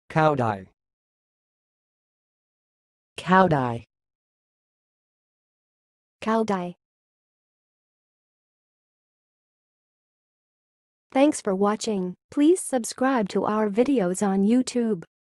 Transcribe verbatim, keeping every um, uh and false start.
cowdie, cowdie, cowdie. Thanks for watching. Please subscribe to our videos on YouTube.